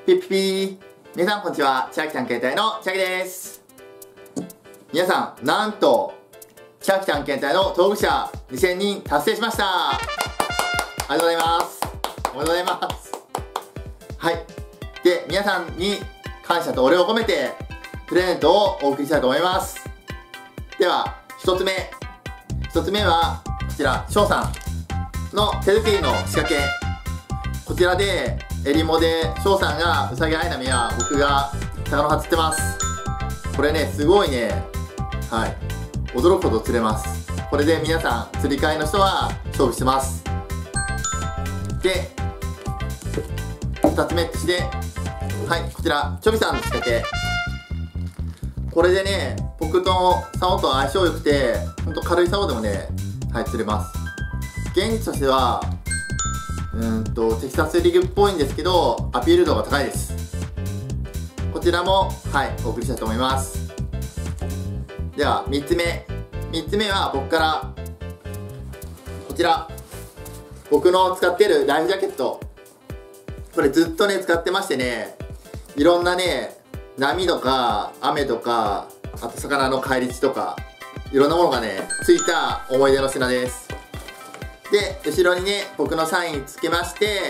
ピッピピー。皆さんこんにちは。千秋探検隊の千秋です。皆さん、なんと千秋探検隊の登録者2000人達成しました。ありがとうございます。おめでとうございます。はい。で、皆さんに感謝とお礼を込めてプレゼントをお送りしたいと思います。では、1つ目はこちら、翔さんの手作りの仕掛け。こちらで襟裳で翔さんがうさぎアイナメや僕が魚を釣ってます。これね、すごいね、はい、驚くほど釣れます。これで皆さん釣り替えの人は勝負してます。で、2つ目として、はい、こちらチョビさんの仕掛け。これでね、僕と竿と相性良くて、ほんと軽い竿でもね、はい、釣れます。現実としてはテキサスリグっぽいんですけど、アピール度が高いです。こちらも、はい、お送りしたいと思います。では、3つ目は僕から、こちら、僕の使っているライフジャケット。これずっとね、使ってましてね、いろんなね、波とか、雨とか、あと魚の返り血とか、いろんなものがね、ついた思い出の品です。で、後ろにね、僕のサインつけまして、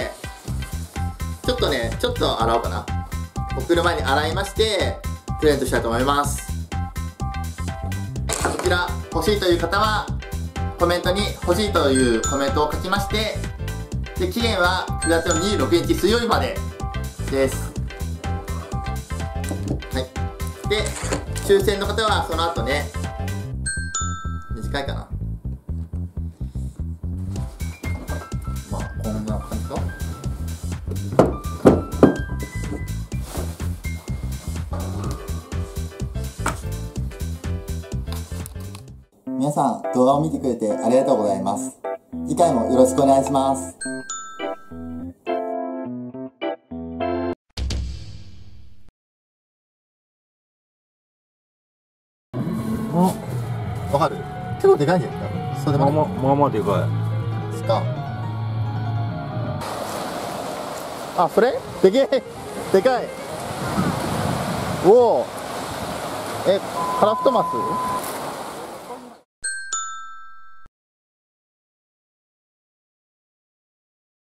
ちょっと洗おうかな。送る前に洗いまして、プレゼントしたいと思います。こちら、欲しいという方は、コメントに欲しいというコメントを書きまして、で、期限は9月の26日水曜日までです。はい。で、抽選の方はその後ね、短いかな。こんな感じか。皆さん、動画を見てくれてありがとうございます。次回もよろしくお願いします。わかる？結構でかいんじゃないですか？それでもまあまあでかいですか。あ、それでけえ、でかい。おお、カラフトマス？